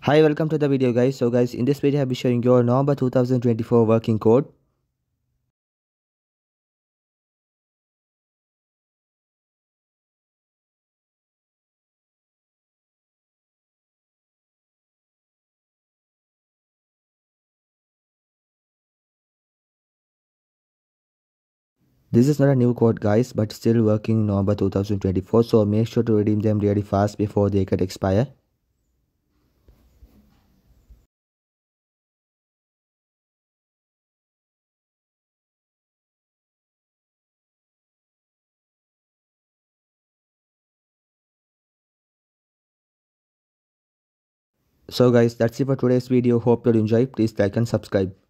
Hi, welcome to the video guys. So guys, in this video I'll be showing your November 2024 working code. This is not a new code guys, but still working in November 2024, so make sure to redeem them really fast before they get expire. So guys, that's it for today's video. Hope you'll enjoy. Please like and subscribe.